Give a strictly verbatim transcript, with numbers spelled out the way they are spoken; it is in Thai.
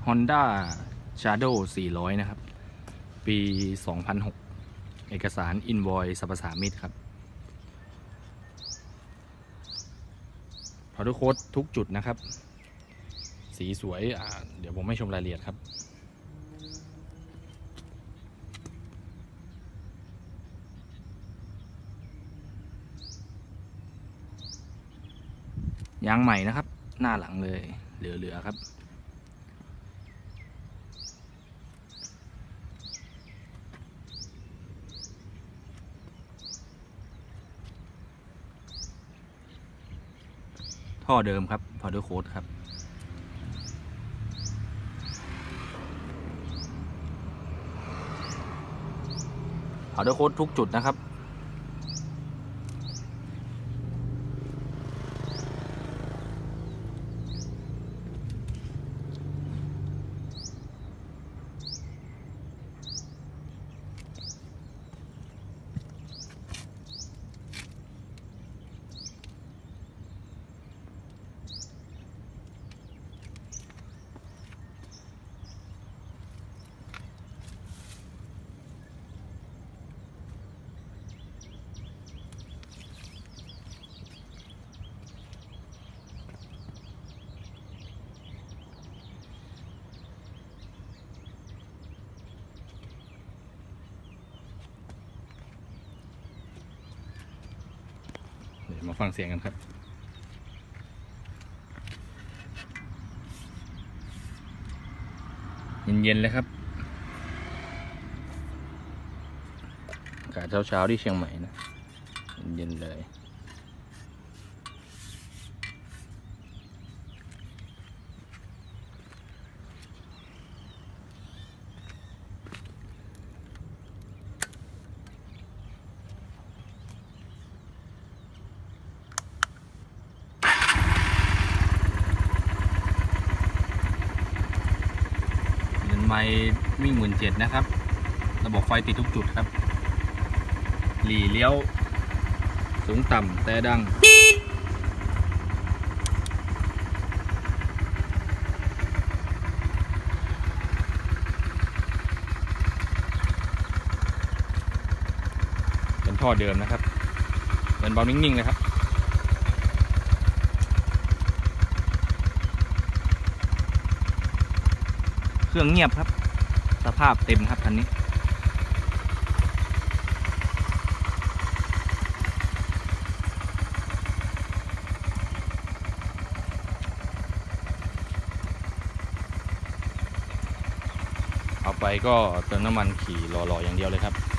Honda Shadow สี่ร้อยนะครับปี สองพันหก เอกสาร Invoice สรรพสามิตครับพาวเดอร์โค้ดทุกจุดนะครับสีสวยเดี๋ยวผมให้ชมรายละเอียดครับยางใหม่นะครับหน้าหลังเลยเหลือๆครับท่อเดิมครับ powder coat ครับpowder coat ทุกจุดนะครับมาฟังเสียงกันครับเย็นๆเลยครับอากาศเช้าๆที่เชียงใหม่นะเย็นๆเลยไมล์วิ่งหมื่นเจ็ดนะครับระบบไฟติดทุกจุดครับหลีเลี้ยวสูงต่ำแต่ดังเป็นท่อเดิมนะครับเป็นเบานิ่งๆเลยครับเครื่องเงียบครับสภาพเต็มครับคันนี้เอาไปก็เติมน้ำมันขี่รอๆอย่างเดียวเลยครับ